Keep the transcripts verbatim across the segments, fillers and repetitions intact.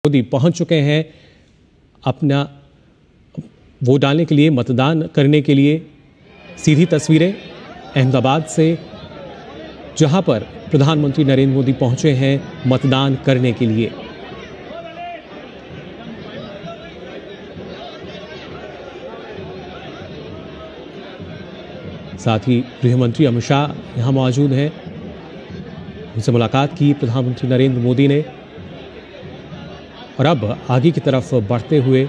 मोदी पहुंच चुके हैं अपना वोट डालने के लिए, मतदान करने के लिए। सीधी तस्वीरें अहमदाबाद से, जहां पर प्रधानमंत्री नरेंद्र मोदी पहुंचे हैं मतदान करने के लिए। साथ ही गृह मंत्री अमित शाह यहां मौजूद हैं, उनसे मुलाकात की प्रधानमंत्री नरेंद्र मोदी ने। और अब आगे की तरफ बढ़ते हुए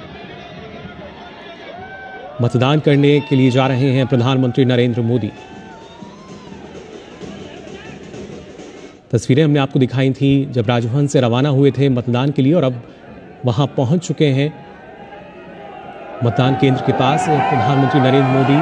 मतदान करने के लिए जा रहे हैं प्रधानमंत्री नरेंद्र मोदी। तस्वीरें हमने आपको दिखाई थी जब राजभवन से रवाना हुए थे मतदान के लिए, और अब वहां पहुंच चुके हैं मतदान केंद्र के पास प्रधानमंत्री नरेंद्र मोदी।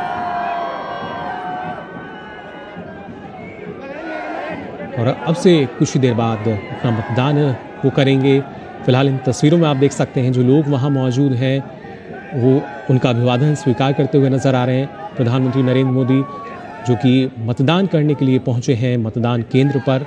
और अब से कुछ ही देर बाद अपना मतदान वो करेंगे। फिलहाल इन तस्वीरों में आप देख सकते हैं जो लोग वहां मौजूद हैं वो उनका अभिवादन स्वीकार करते हुए नजर आ रहे हैं। प्रधानमंत्री नरेंद्र मोदी जो कि मतदान करने के लिए पहुंचे हैं मतदान केंद्र पर।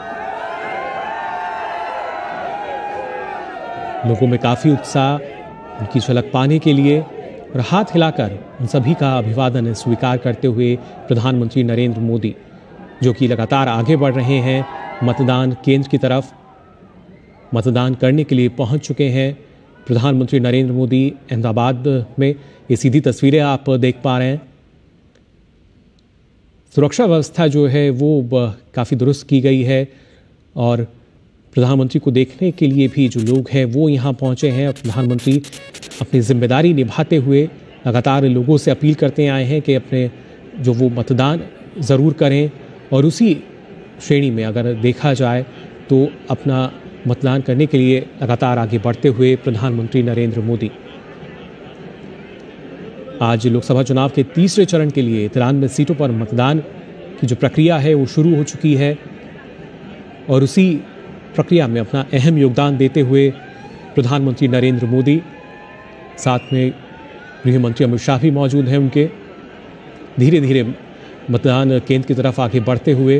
लोगों में काफी उत्साह, उनकी झलक पाने के लिए और हाथ हिलाकर उन सभी का अभिवादन स्वीकार करते हुए प्रधानमंत्री नरेंद्र मोदी जो कि लगातार आगे बढ़ रहे हैं मतदान केंद्र की तरफ। मतदान करने के लिए पहुंच चुके हैं प्रधानमंत्री नरेंद्र मोदी अहमदाबाद में। ये सीधी तस्वीरें आप देख पा रहे हैं। सुरक्षा व्यवस्था जो है वो काफ़ी दुरुस्त की गई है और प्रधानमंत्री को देखने के लिए भी जो लोग हैं वो यहाँ पहुँचे हैं। प्रधानमंत्री अपनी जिम्मेदारी निभाते हुए लगातार लोगों से अपील करते आए हैं कि अपने जो वो मतदान ज़रूर करें, और उसी श्रेणी में अगर देखा जाए तो अपना मतदान करने के लिए लगातार आगे बढ़ते हुए प्रधानमंत्री नरेंद्र मोदी। आज लोकसभा चुनाव के तीसरे चरण के लिए तिरानवे सीटों पर मतदान की जो प्रक्रिया है वो शुरू हो चुकी है, और उसी प्रक्रिया में अपना अहम योगदान देते हुए प्रधानमंत्री नरेंद्र मोदी, साथ में गृह मंत्री अमित शाह भी मौजूद हैं उनके, धीरे धीरे मतदान केंद्र की तरफ आगे बढ़ते हुए।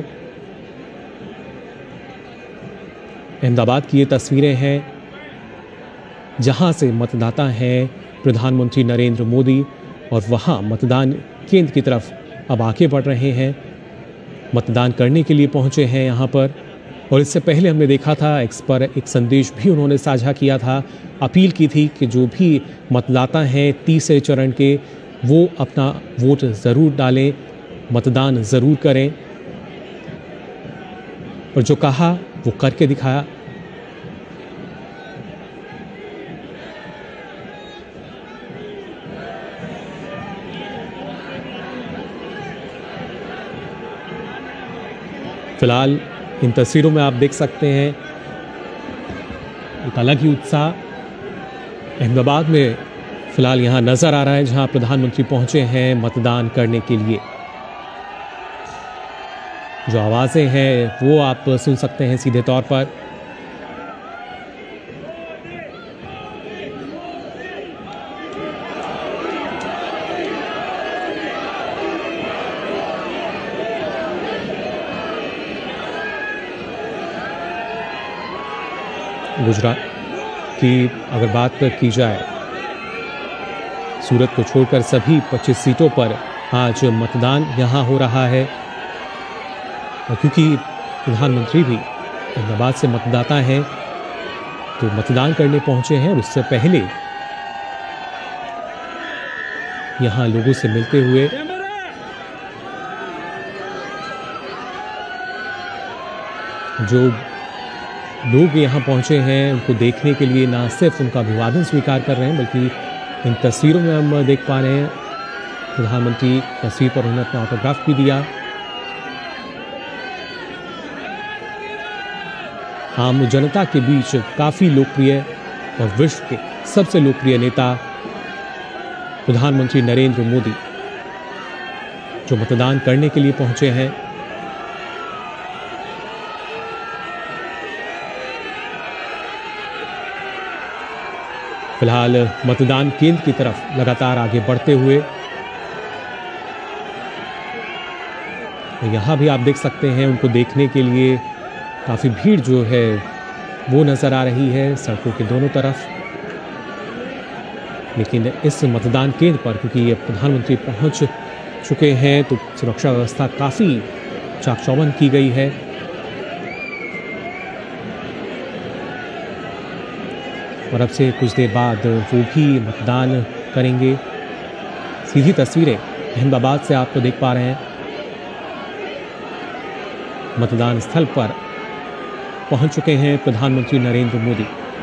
अहमदाबाद की ये तस्वीरें हैं जहां से मतदाता हैं प्रधानमंत्री नरेंद्र मोदी, और वहां मतदान केंद्र की तरफ अब आगे बढ़ रहे हैं, मतदान करने के लिए पहुंचे हैं यहां पर। और इससे पहले हमने देखा था एक्स पर एक संदेश भी उन्होंने साझा किया था, अपील की थी कि जो भी मतदाता हैं तीसरे चरण के वो अपना वोट ज़रूर डालें, मतदान ज़रूर करें। और जो कहा वो करके दिखाया। फिलहाल इन तस्वीरों में आप देख सकते हैं एक अलग ही उत्साह अहमदाबाद में फिलहाल यहाँ नजर आ रहा है, जहां प्रधानमंत्री पहुंचे हैं मतदान करने के लिए। जो आवाज़ें हैं वो आप सुन सकते हैं सीधे तौर पर। गुजरात की अगर बात की जाए, सूरत को छोड़कर सभी पच्चीस सीटों पर आज मतदान यहाँ हो रहा है। और क्योंकि प्रधानमंत्री भी अहमदाबाद से मतदाता हैं तो मतदान करने पहुंचे हैं, और उससे पहले यहां लोगों से मिलते हुए जो लोग यहां पहुंचे हैं उनको देखने के लिए ना सिर्फ उनका अभिवादन स्वीकार कर रहे हैं, बल्कि इन तस्वीरों में हम देख पा रहे हैं प्रधानमंत्री तस्वीर पर उन्होंने अपना ऑटोग्राफ भी दिया। आम जनता के बीच काफ़ी लोकप्रिय और विश्व के सबसे लोकप्रिय नेता प्रधानमंत्री नरेंद्र मोदी जो मतदान करने के लिए पहुंचे हैं। फिलहाल मतदान केंद्र की तरफ लगातार आगे बढ़ते हुए यहाँ भी आप देख सकते हैं उनको देखने के लिए काफ़ी भीड़ जो है वो नज़र आ रही है सड़कों के दोनों तरफ। लेकिन इस मतदान केंद्र पर क्योंकि ये प्रधानमंत्री पहुंच चुके हैं तो सुरक्षा व्यवस्था काफ़ी चाक चौबंद की गई है। और अब से कुछ देर बाद वो भी मतदान करेंगे। सीधी तस्वीरें अहमदाबाद से आपको देख पा रहे हैं। मतदान स्थल पर पहुंच चुके हैं प्रधानमंत्री नरेंद्र मोदी।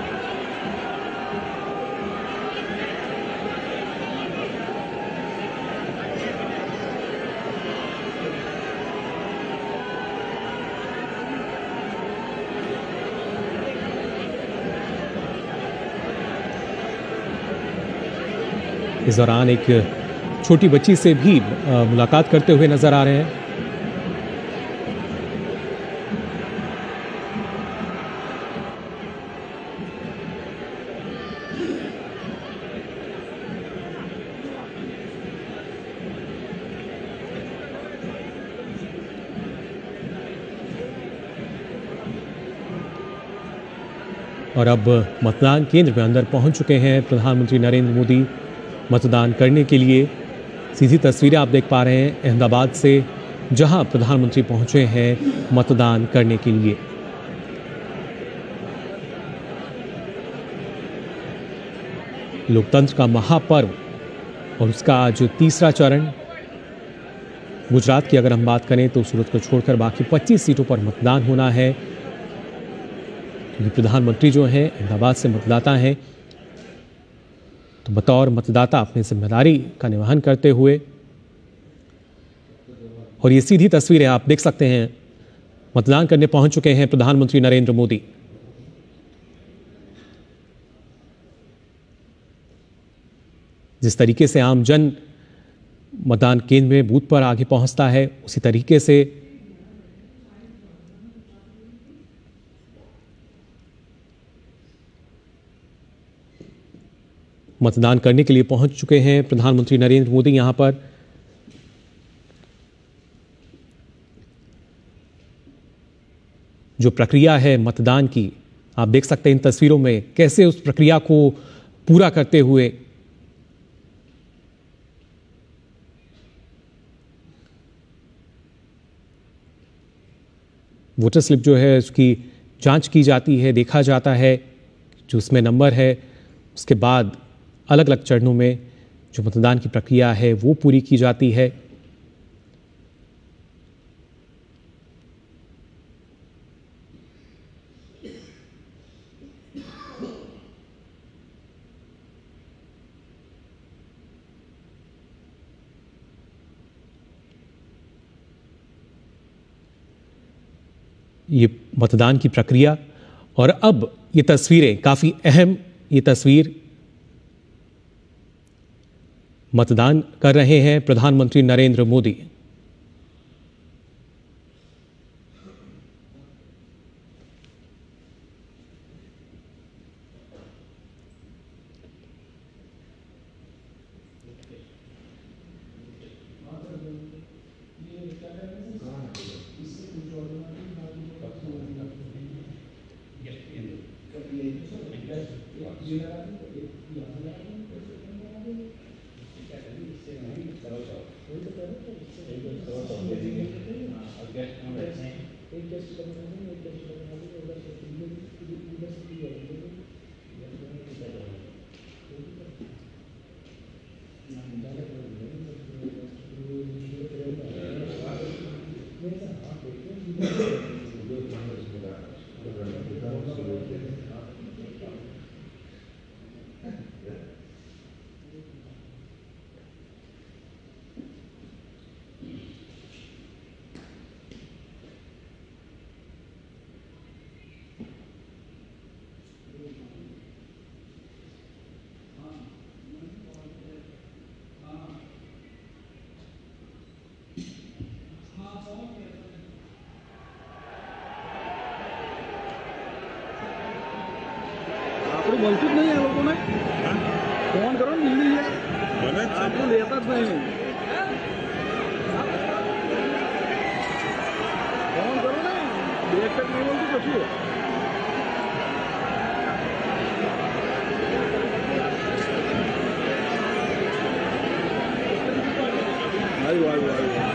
इस दौरान एक छोटी बच्ची से भी मुलाकात करते हुए नजर आ रहे हैं। और अब मतदान केंद्र में अंदर पहुंच चुके हैं प्रधानमंत्री नरेंद्र मोदी मतदान करने के लिए। सीधी तस्वीरें आप देख पा रहे हैं अहमदाबाद से, जहां प्रधानमंत्री पहुंचे हैं मतदान करने के लिए। लोकतंत्र का महापर्व और उसका आज तीसरा चरण। गुजरात की अगर हम बात करें तो सूरत को छोड़कर बाकी पच्चीस सीटों पर मतदान होना है, क्योंकि प्रधानमंत्री जो हैं अहमदाबाद से मतदाता हैं, तो बतौर मतदाता अपनी जिम्मेदारी का निर्वहन करते हुए। और ये सीधी तस्वीरें आप देख सकते हैं, मतदान करने पहुंच चुके हैं प्रधानमंत्री नरेंद्र मोदी। जिस तरीके से आम जन मतदान केंद्र में बूथ पर आगे पहुंचता है, उसी तरीके से मतदान करने के लिए पहुंच चुके हैं प्रधानमंत्री नरेंद्र मोदी। यहां पर जो प्रक्रिया है मतदान की, आप देख सकते हैं इन तस्वीरों में कैसे उस प्रक्रिया को पूरा करते हुए वोटर स्लिप जो है उसकी जांच की जाती है, देखा जाता है जो उसमें नंबर है। उसके बाद अलग अलग चरणों में जो मतदान की प्रक्रिया है वो पूरी की जाती है। ये मतदान की प्रक्रिया। और अब ये तस्वीरें काफी अहम, ये तस्वीर मतदान कर रहे हैं प्रधानमंत्री नरेंद्र मोदी। बोलते नहीं है लोगों ने, फोन करो मिल लीजिए, आपको लेता नहीं, फोन करो ना, देख तक नहीं बोलती कुछ। आयु आयु आयु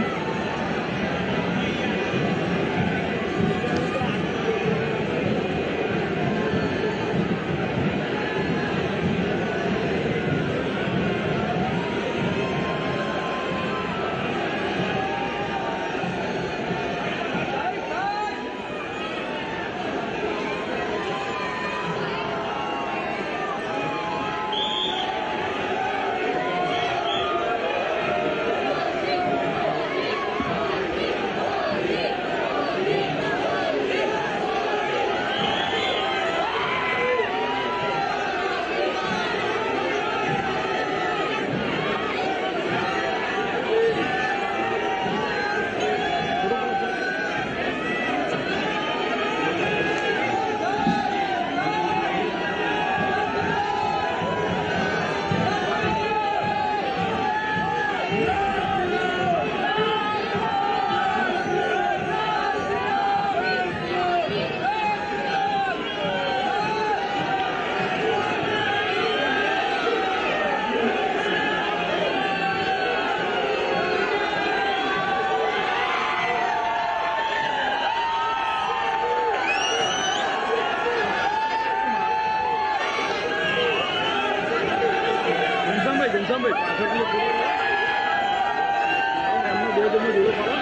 sampai pacarnya keluar. Karena dia cuma dulu kalau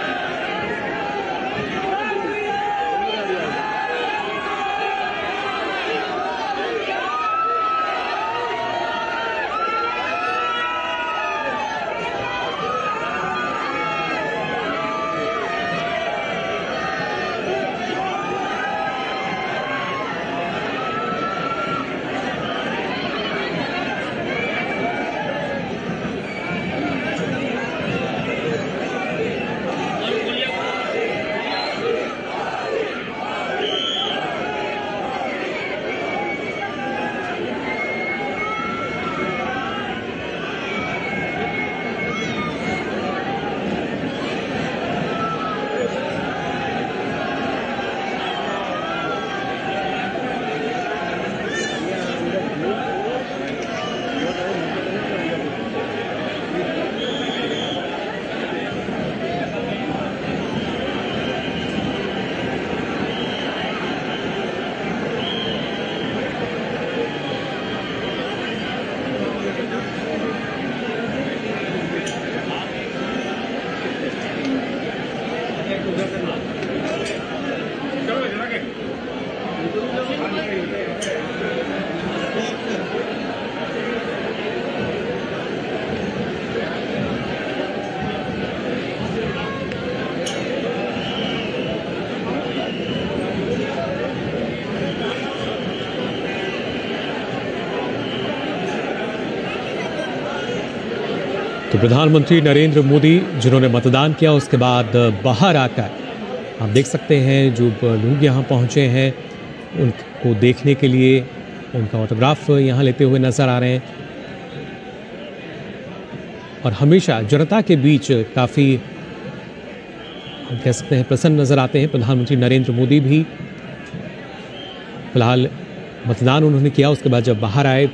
तो प्रधानमंत्री नरेंद्र मोदी जिन्होंने मतदान किया उसके बाद बाहर आकर आप देख सकते हैं जो लोग यहाँ पहुँचे हैं उनको देखने के लिए उनका ऑटोग्राफ यहाँ लेते हुए नजर आ रहे हैं और हमेशा जनता के बीच काफ़ी हम कह सकते हैं प्रसन्न नजर आते हैं। प्रधानमंत्री नरेंद्र मोदी भी फिलहाल मतदान उन्होंने किया उसके बाद जब बाहर आए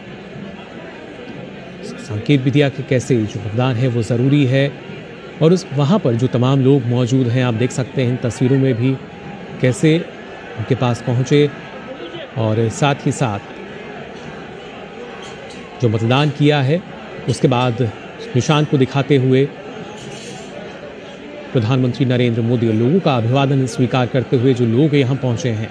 संकेत भी दिया कि कैसे जो मतदान है वो ज़रूरी है और उस वहाँ पर जो तमाम लोग मौजूद हैं आप देख सकते हैं इन तस्वीरों में भी कैसे उनके पास पहुँचे और साथ ही साथ जो मतदान किया है उसके बाद निशान को दिखाते हुए प्रधानमंत्री नरेंद्र मोदी लोगों का अभिवादन स्वीकार करते हुए जो लोग यहाँ पहुँचे हैं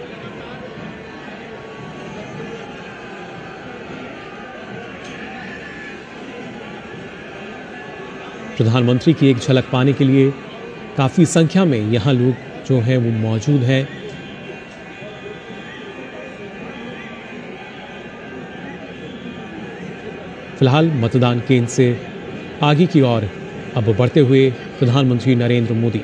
प्रधानमंत्री की एक झलक पाने के लिए काफ़ी संख्या में यहाँ लोग जो हैं वो मौजूद हैं। फिलहाल मतदान केंद्र से आगे की ओर अब बढ़ते हुए प्रधानमंत्री नरेंद्र मोदी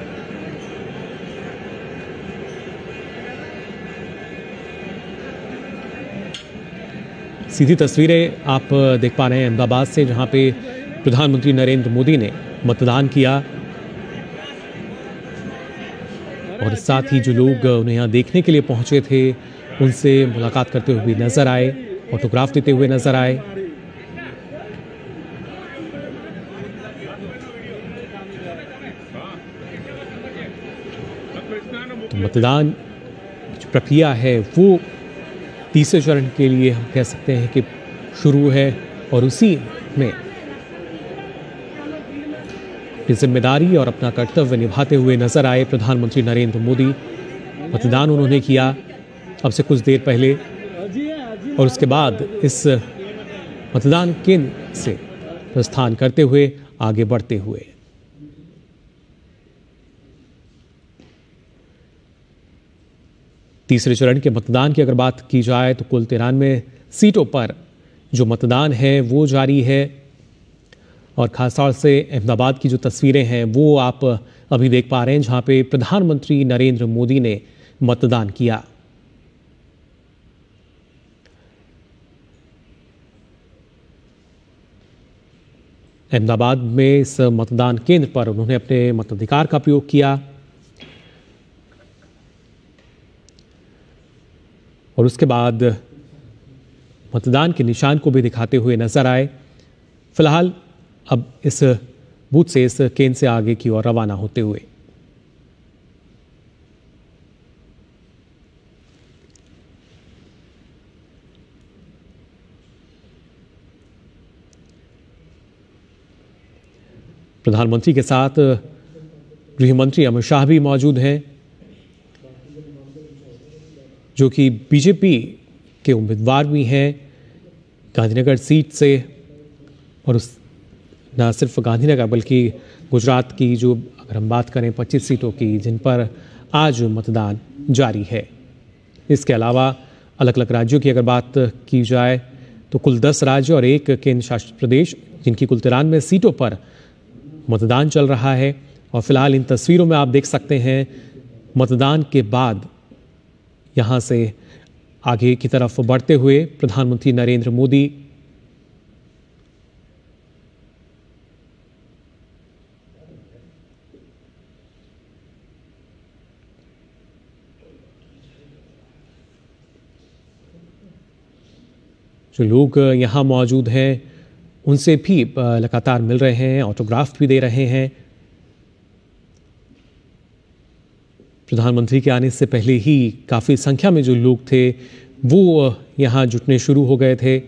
सीधी तस्वीरें आप देख पा रहे हैं अहमदाबाद से जहाँ पे प्रधानमंत्री नरेंद्र मोदी ने मतदान किया और साथ ही जो लोग उन्हें यहाँ देखने के लिए पहुंचे थे उनसे मुलाकात करते हुए भी नजर आए, ऑटोग्राफ देते हुए नजर आए। मतदान जो प्रक्रिया है वो तीसरे चरण के लिए हम कह सकते हैं कि शुरू है और उसी में जिम्मेदारी और अपना कर्तव्य निभाते हुए नजर आए प्रधानमंत्री नरेंद्र मोदी। मतदान उन्होंने किया अब से कुछ देर पहले और उसके बाद इस मतदान केंद्र से प्रस्थान करते हुए आगे बढ़ते हुए तीसरे चरण के मतदान की अगर बात की जाए तो कुल तिरानवे सीटों पर जो मतदान है वो जारी है और खासतौर से अहमदाबाद की जो तस्वीरें हैं वो आप अभी देख पा रहे हैं जहां पे प्रधानमंत्री नरेंद्र मोदी ने मतदान किया। अहमदाबाद में इस मतदान केंद्र पर उन्होंने अपने मताधिकार का प्रयोग किया और उसके बाद मतदान के निशान को भी दिखाते हुए नजर आए। फिलहाल अब इस बूथ से इस केंद्र से आगे की ओर रवाना होते हुए प्रधानमंत्री के साथ गृह मंत्री अमित शाह भी मौजूद हैं जो कि बीजेपी के उम्मीदवार भी हैं गांधीनगर सीट से और उस न सिर्फ गांधीनगर बल्कि गुजरात की जो अगर हम बात करें पच्चीस सीटों की जिन पर आज मतदान जारी है। इसके अलावा अलग अलग राज्यों की अगर बात की जाए तो कुल दस राज्य और एक केंद्र शासित प्रदेश जिनकी कुल तिरानवे सीटों पर मतदान चल रहा है। और फिलहाल इन तस्वीरों में आप देख सकते हैं मतदान के बाद यहाँ से आगे की तरफ बढ़ते हुए प्रधानमंत्री नरेंद्र मोदी जो लोग यहाँ मौजूद हैं उनसे भी लगातार मिल रहे हैं, ऑटोग्राफ भी दे रहे हैं। प्रधानमंत्री के आने से पहले ही काफ़ी संख्या में जो लोग थे वो यहाँ जुटने शुरू हो गए थे।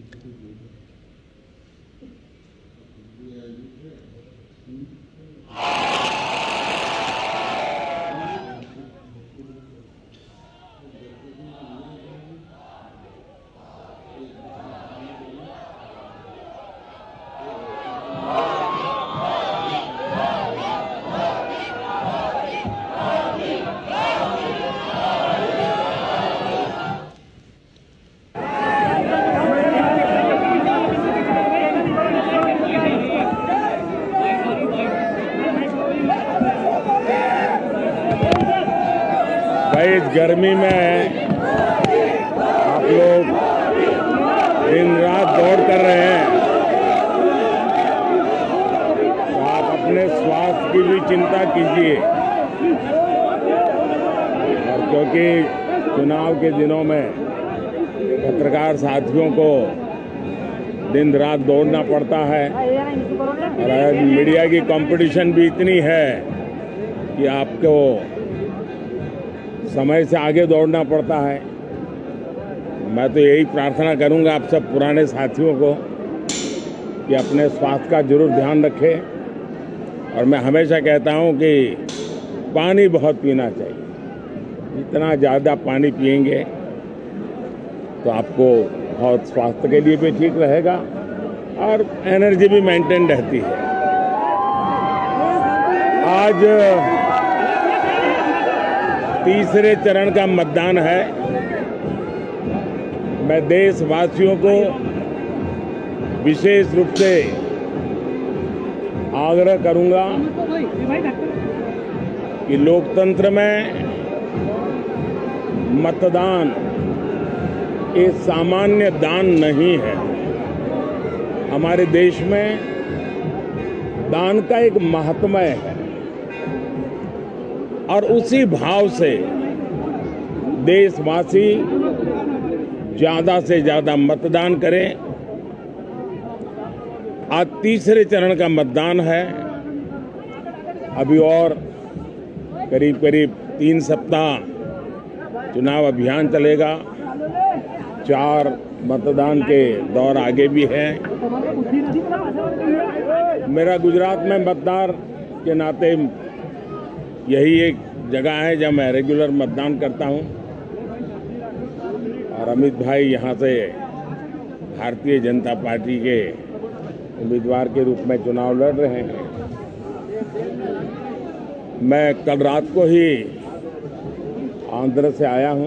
भाई इस गर्मी में आप लोग दिन रात दौड़ कर रहे हैं तो आप अपने स्वास्थ्य की भी चिंता कीजिए। और क्योंकि चुनाव के दिनों में पत्रकार साथियों को दिन रात दौड़ना पड़ता है और आज मीडिया की कंपटीशन भी इतनी है कि आपको समय से आगे दौड़ना पड़ता है। मैं तो यही प्रार्थना करूंगा आप सब पुराने साथियों को कि अपने स्वास्थ्य का जरूर ध्यान रखें। और मैं हमेशा कहता हूं कि पानी बहुत पीना चाहिए। जितना ज़्यादा पानी पिएंगे तो आपको बहुत स्वास्थ्य के लिए भी ठीक रहेगा और एनर्जी भी मेंटेन रहती है। आज तीसरे चरण का मतदान है। मैं देशवासियों को विशेष रूप से आग्रह करूंगा कि लोकतंत्र में मतदान एक सामान्य दान नहीं है। हमारे देश में दान का एक महात्म्य है और उसी भाव से देशवासी ज्यादा से ज्यादा मतदान करें। आज तीसरे चरण का मतदान है। अभी और करीब करीब तीन सप्ताह चुनाव अभियान चलेगा। चार मतदान के दौर आगे भी हैं। मेरा गुजरात में मतदार के नाते यही एक जगह है जहाँ मैं रेगुलर मतदान करता हूँ और अमित भाई यहाँ से भारतीय जनता पार्टी के उम्मीदवार के रूप में चुनाव लड़ रहे हैं। मैं कल रात को ही आंध्र से आया हूँ,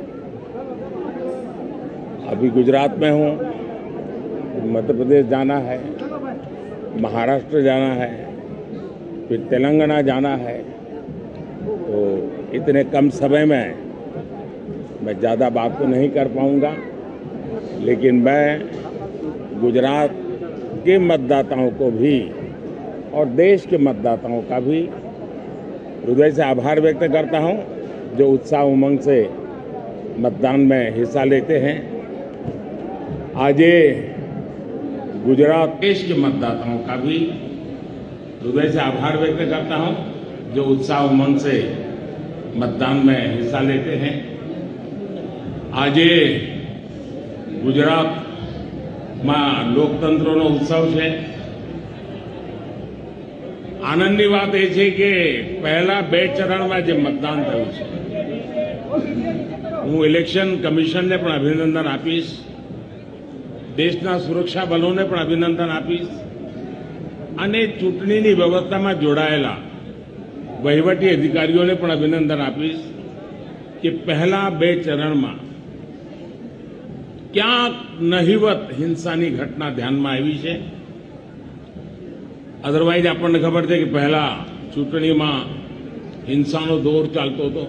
अभी गुजरात में हूँ। मध्य प्रदेश जाना है, महाराष्ट्र जाना है, फिर तेलंगाना जाना है। तो इतने कम समय में मैं ज़्यादा बात तो नहीं कर पाऊँगा, लेकिन मैं गुजरात के मतदाताओं को भी और देश के मतदाताओं का भी हृदय से आभार व्यक्त करता हूं, जो उत्साह उमंग से मतदान में हिस्सा लेते हैं। आज ये गुजरात देश के मतदाताओं का भी हृदय से आभार व्यक्त करता हूं, जो उत्साह उमंग से मतदान में हिस्सा लेते हैं। आज ये ગુજરાતમાં લોકતંત્રનો ઉત્સવ છે। આનંદની વાત એ છે કે પહેલા બે ચરણમાં જે મતદાન થયું છે, હું ઇલેક્શન કમિશનને પણ અભિનંદન આપીશ, દેશના સુરક્ષા બલોને પણ અભિનંદન આપીશ અને ચૂંટણીની વ્યવસ્થામાં જોડાયેલા વહીવટી અધિકારીઓને પણ અભિનંદન આપીશ કે પહેલા બે ચરણમાં ક્યાંક નહિવત હિંસાની ઘટના ધ્યાનમાં આવી છે। અધરવાઇઝ આપણને ખબર છે કે પહેલા ચૂંટણીમાં હિંસાનો દોર ચાલતો હતો।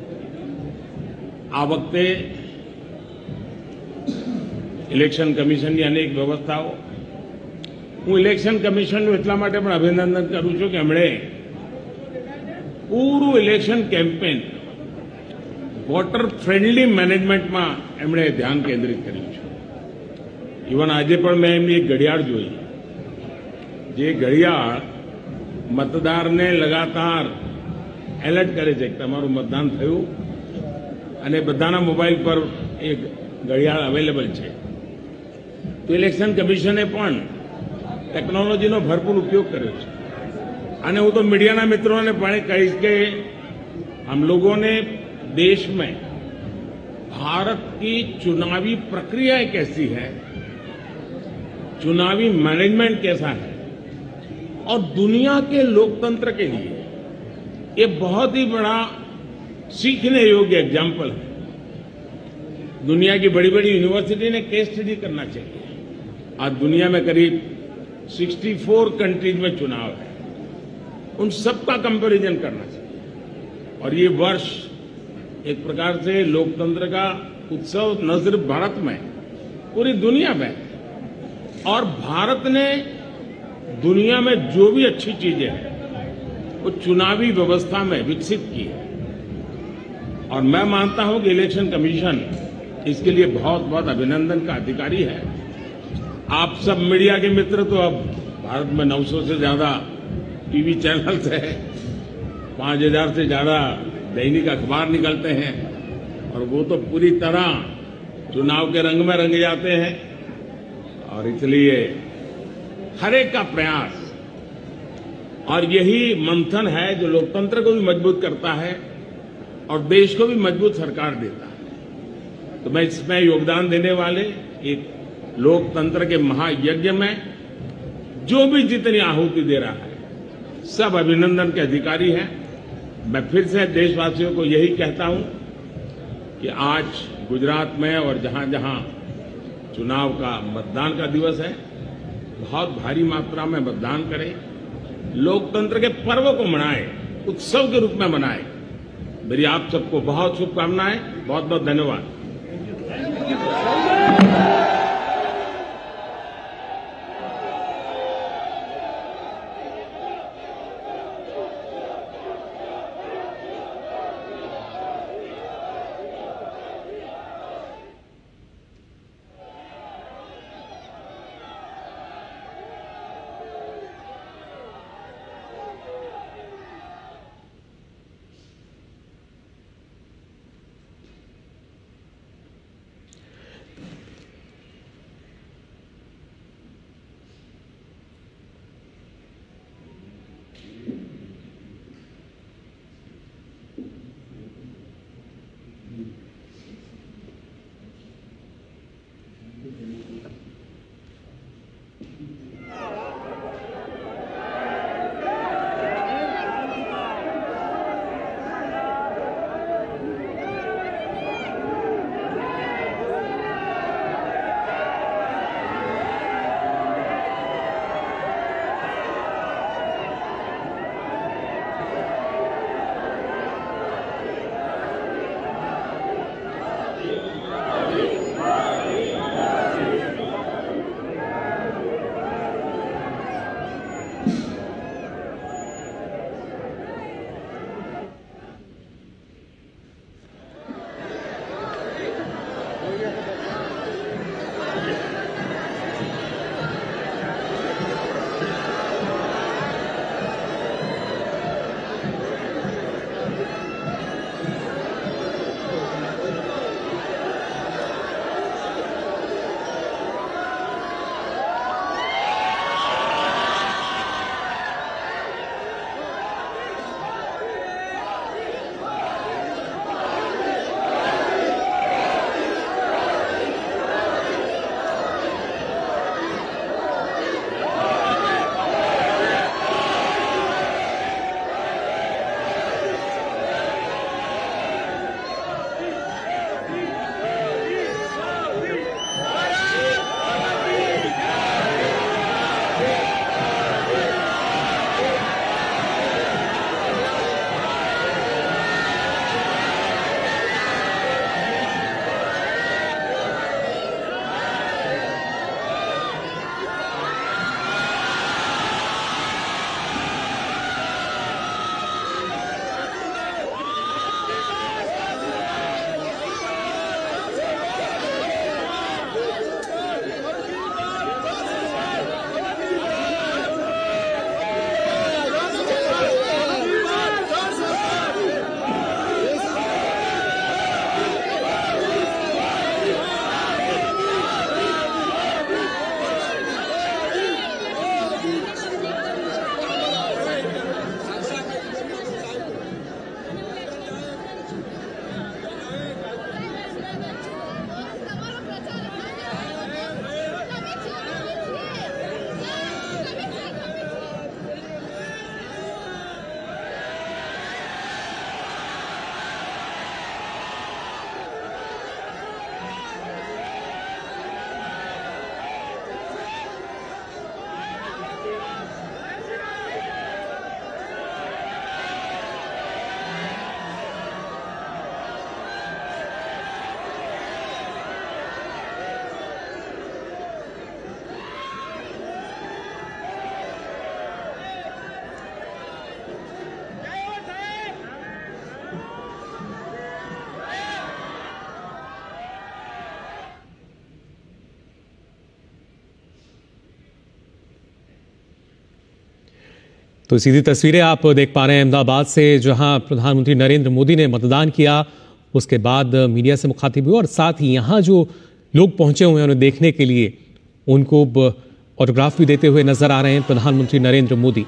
આ વખતે ઇલેક્શન કમિશનની અનેક વ્યવસ્થાઓ, હું ઇલેક્શન કમિશનનું એટલા માટે પણ અભિનંદન કરું છું કે એમણે પૂરું ઇલેક્શન કેમ્પેન વોટર ફ્રેન્ડલી મેનેજમેન્ટમાં એમણે ધ્યાન કેન્દ્રિત કર્યું છે। ઇવન આજે પણ મેં એમની એક ઘડિયાળ જોઈ, જે ઘડિયાળ મતદારને લગાતાર એલર્ટ કરે છે કે તમારું મતદાન થયું અને બધાના મોબાઈલ પર એ ઘડિયાળ અવેલેબલ છે। તો ઇલેક્શન કમિશને પણ ટેકનોલોજીનો ભરપૂર ઉપયોગ કર્યો છે। અને હું તો મીડિયાના મિત્રોને પણ કહીશ કે हम लोगों ने देश में भारत की चुनावी प्रक्रियाएं कैसी है, चुनावी मैनेजमेंट कैसा है और दुनिया के लोकतंत्र के लिए ये बहुत ही बड़ा सीखने योग्य एग्जाम्पल है। दुनिया की बड़ी बड़ी यूनिवर्सिटी ने केस स्टडी करना चाहिए। आज दुनिया में करीब चौंसठ कंट्रीज में चुनाव है, उन सबका कंपैरिजन करना चाहिए। और ये वर्ष एक प्रकार से लोकतंत्र का उत्सव न सिर्फ भारत में, पूरी दुनिया में, और भारत ने दुनिया में जो भी अच्छी चीजें हैं वो चुनावी व्यवस्था में विकसित की है। और मैं मानता हूं कि इलेक्शन कमीशन इसके लिए बहुत बहुत अभिनंदन का अधिकारी है। आप सब मीडिया के मित्र तो अब भारत में नौ सौ से ज्यादा टीवी चैनल्स है, पांच हजार से ज्यादा दैनिक अखबार निकलते हैं और वो तो पूरी तरह चुनाव के रंग में रंग जाते हैं। और इसलिए हर एक का प्रयास और यही मंथन है जो लोकतंत्र को भी मजबूत करता है और देश को भी मजबूत सरकार देता है। तो मैं इसमें योगदान देने वाले एक लोकतंत्र के महायज्ञ में जो भी जितनी आहुति दे रहा है, सब अभिनंदन के अधिकारी हैं। मैं फिर से देशवासियों को यही कहता हूं कि आज गुजरात में और जहां जहां चुनाव का मतदान का दिवस है, बहुत भारी मात्रा में मतदान करें, लोकतंत्र के पर्व को मनाएं, उत्सव के रूप में मनाएं। मेरी आप सबको बहुत शुभकामनाएं, बहुत बहुत धन्यवाद। तो सीधी तस्वीरें आप देख पा रहे हैं अहमदाबाद से, जहां प्रधानमंत्री नरेंद्र मोदी ने मतदान किया, उसके बाद मीडिया से मुखातिब हुए और साथ ही यहां जो लोग पहुंचे हुए हैं उन्हें देखने के लिए उनको ऑटोग्राफ भी देते हुए नजर आ रहे हैं प्रधानमंत्री नरेंद्र मोदी।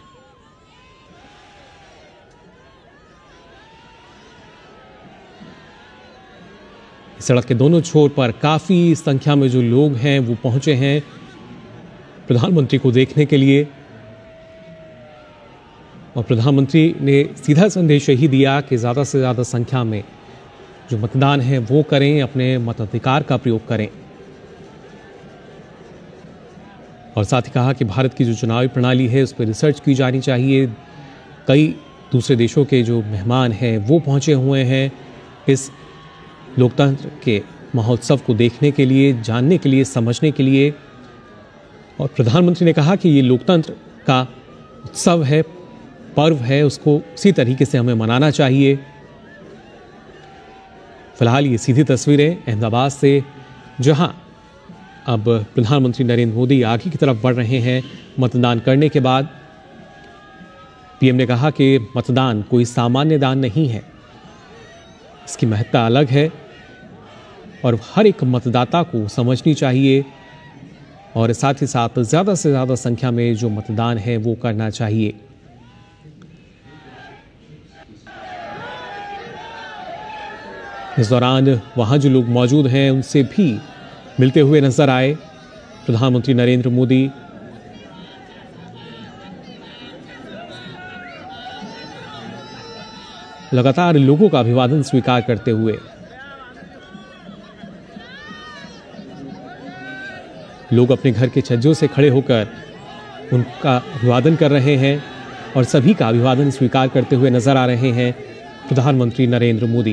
सड़क के दोनों छोर पर काफी संख्या में जो लोग हैं वो पहुंचे हैं प्रधानमंत्री को देखने के लिए और प्रधानमंत्री ने सीधा संदेश यही दिया कि ज़्यादा से ज़्यादा संख्या में जो मतदान है वो करें, अपने मताधिकार का प्रयोग करें। और साथ ही कहा कि भारत की जो चुनावी प्रणाली है उस पर रिसर्च की जानी चाहिए। कई दूसरे देशों के जो मेहमान हैं वो पहुंचे हुए हैं इस लोकतंत्र के महोत्सव को देखने के लिए, जानने के लिए, समझने के लिए। और प्रधानमंत्री ने कहा कि ये लोकतंत्र का उत्सव है, पर्व है, उसको उसी तरीके से हमें मनाना चाहिए। फिलहाल ये सीधी तस्वीरें अहमदाबाद से, जहां अब प्रधानमंत्री नरेंद्र मोदी आगे की तरफ बढ़ रहे हैं मतदान करने के बाद। पीएम ने कहा कि मतदान कोई सामान्य दान नहीं है, इसकी महत्ता अलग है और हर एक मतदाता को समझनी चाहिए और साथ ही साथ ज़्यादा से ज़्यादा संख्या में जो मतदान है वो करना चाहिए। इस दौरान वहां जो लोग मौजूद हैं उनसे भी मिलते हुए नजर आए प्रधानमंत्री नरेंद्र मोदी। लगातार लोगों का अभिवादन स्वीकार करते हुए लोग अपने घर के छज्जों से खड़े होकर उनका अभिवादन कर रहे हैं और सभी का अभिवादन स्वीकार करते हुए नजर आ रहे हैं प्रधानमंत्री नरेंद्र मोदी।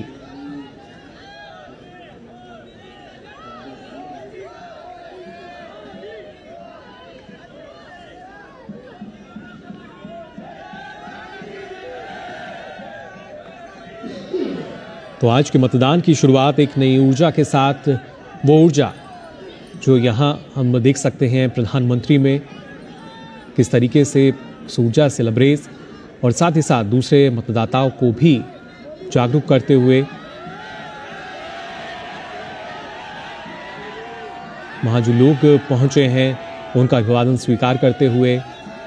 तो आज के मतदान की शुरुआत एक नई ऊर्जा के साथ, वो ऊर्जा जो यहाँ हम देख सकते हैं प्रधानमंत्री में, किस तरीके से उस ऊर्जा से लबरेज और साथ ही साथ दूसरे मतदाताओं को भी जागरूक करते हुए वहाँ जो लोग पहुँचे हैं उनका अभिवादन स्वीकार करते हुए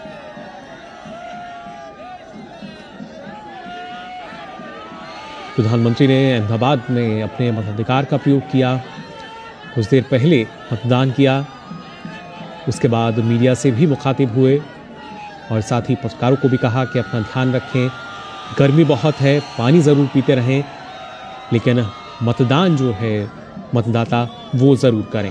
प्रधानमंत्री ने अहमदाबाद में अपने मताधिकार का प्रयोग किया। कुछ देर पहले मतदान किया, उसके बाद मीडिया से भी मुखातिब हुए और साथ ही पत्रकारों को भी कहा कि अपना ध्यान रखें, गर्मी बहुत है, पानी ज़रूर पीते रहें, लेकिन मतदान जो है मतदाता वो ज़रूर करें।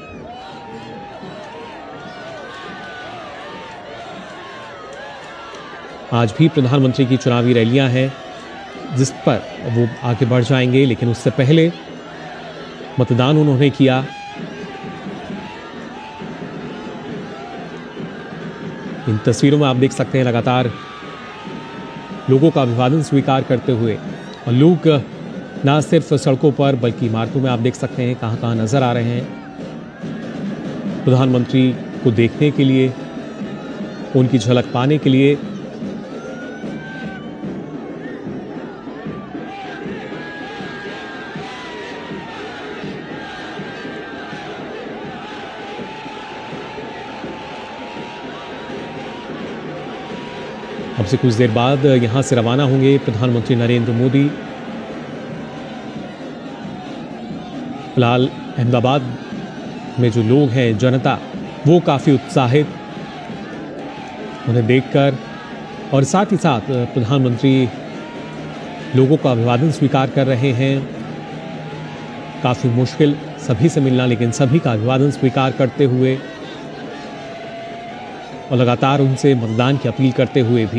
आज भी प्रधानमंत्री की चुनावी रैलियां हैं जिस पर वो आगे बढ़ जाएंगे, लेकिन उससे पहले मतदान उन्होंने किया। इन तस्वीरों में आप देख सकते हैं लगातार लोगों का अभिवादन स्वीकार करते हुए और लोग ना सिर्फ सड़कों पर बल्कि इमारतों में आप देख सकते हैं कहां कहां नजर आ रहे हैं प्रधानमंत्री को देखने के लिए, उनकी झलक पाने के लिए। अब से कुछ देर बाद यहां से रवाना होंगे प्रधानमंत्री नरेंद्र मोदी। फिलहाल अहमदाबाद में जो लोग हैं, जनता, वो काफ़ी उत्साहित उन्हें देखकर और साथ ही साथ प्रधानमंत्री लोगों का अभिवादन स्वीकार कर रहे हैं। काफ़ी मुश्किल सभी से मिलना, लेकिन सभी का अभिवादन स्वीकार करते हुए और लगातार उनसे मतदान की अपील करते हुए भी।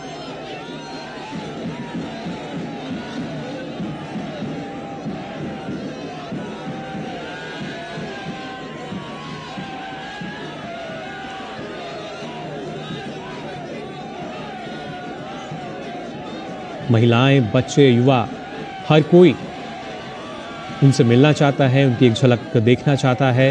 महिलाएं, बच्चे, युवा, हर कोई उनसे मिलना चाहता है, उनकी एक झलक देखना चाहता है।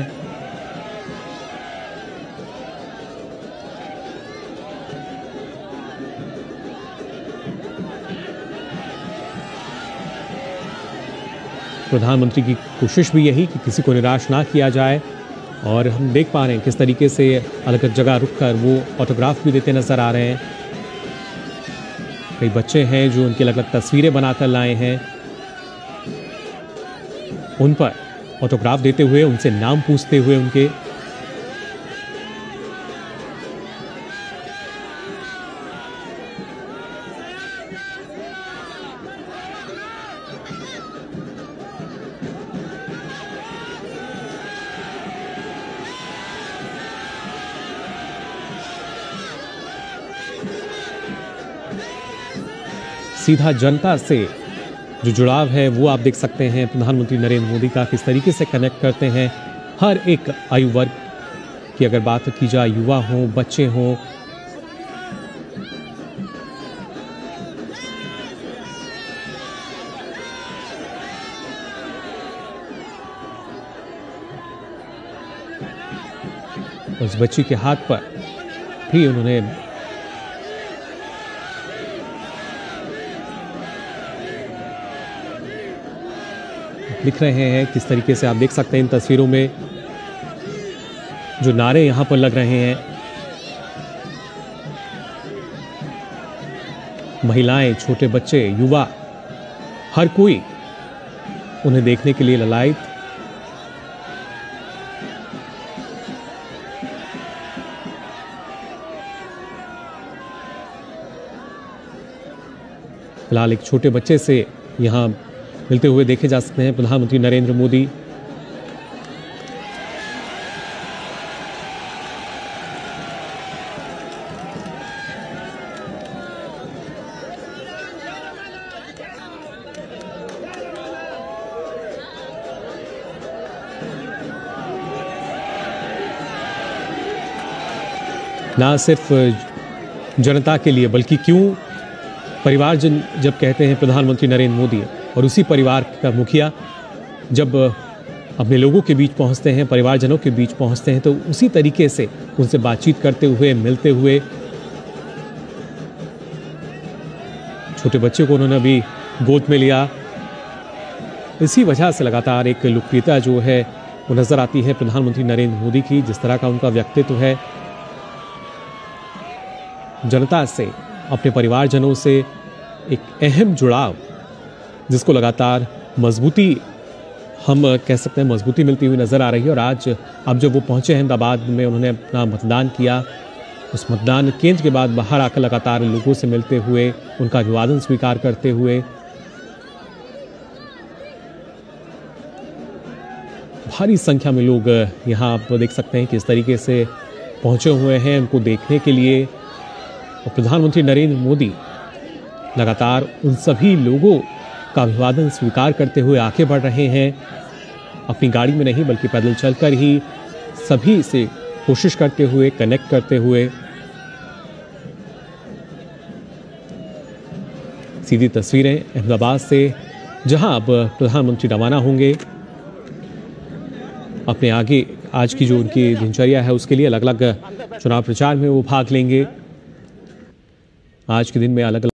प्रधानमंत्री की कोशिश भी यही कि किसी को निराश ना किया जाए, और हम देख पा रहे हैं किस तरीके से अलग अलग जगह रुक कर वो ऑटोग्राफ भी देते नजर आ रहे हैं। कई बच्चे हैं जो उनकी अलग अलग तस्वीरें बनाकर लाए हैं, उन पर ऑटोग्राफ देते हुए, उनसे नाम पूछते हुए उनके। सीधा जनता से जो जुड़ाव है वो आप देख सकते हैं प्रधानमंत्री नरेंद्र मोदी का, किस तरीके से कनेक्ट करते हैं हर एक आयु वर्ग की। अगर बात की जाए, युवा हों, बच्चे हों, उस बच्ची के हाथ पर भी उन्होंने लिख रहे हैं। किस तरीके से आप देख सकते हैं इन तस्वीरों में जो नारे यहां पर लग रहे हैं। महिलाएं, छोटे बच्चे, युवा, हर कोई उन्हें देखने के लिए ललायत। फिलहाल एक छोटे बच्चे से यहां मिलते हुए देखे जा सकते हैं प्रधानमंत्री नरेंद्र मोदी। ना सिर्फ जनता के लिए, बल्कि क्यों परिवारजन जब कहते हैं प्रधानमंत्री नरेंद्र मोदी, और उसी परिवार का मुखिया जब अपने लोगों के बीच पहुंचते हैं, परिवारजनों के बीच पहुंचते हैं, तो उसी तरीके से उनसे बातचीत करते हुए, मिलते हुए। छोटे बच्चे को उन्होंने अभी गोद में लिया। इसी वजह से लगातार एक लोकप्रियता जो है वो नजर आती है प्रधानमंत्री नरेंद्र मोदी की। जिस तरह का उनका व्यक्तित्व है, जनता से, अपने परिवारजनों से एक अहम जुड़ाव, जिसको लगातार मजबूती, हम कह सकते हैं मजबूती मिलती हुई नजर आ रही है। और आज अब जब वो पहुंचे अहमदाबाद में, उन्होंने अपना मतदान किया, उस मतदान केंद्र के बाद बाहर आकर लगातार लोगों से मिलते हुए, उनका अभिवादन स्वीकार करते हुए, भारी संख्या में लोग यहाँ आप देख सकते हैं किस तरीके से पहुंचे हुए हैं उनको देखने के लिए। और प्रधानमंत्री नरेंद्र मोदी लगातार उन सभी लोगों का अभिवादन स्वीकार करते हुए आगे बढ़ रहे हैं, अपनी गाड़ी में नहीं बल्कि पैदल चलकर ही सभी से कोशिश करते हुए, कनेक्ट करते हुए। सीधी तस्वीरें अहमदाबाद से, जहां अब प्रधानमंत्री रवाना होंगे अपने आगे आज की जो उनकी दिनचर्या है उसके लिए। अलग अलग चुनाव प्रचार में वो भाग लेंगे। आज के दिन में अलग अलग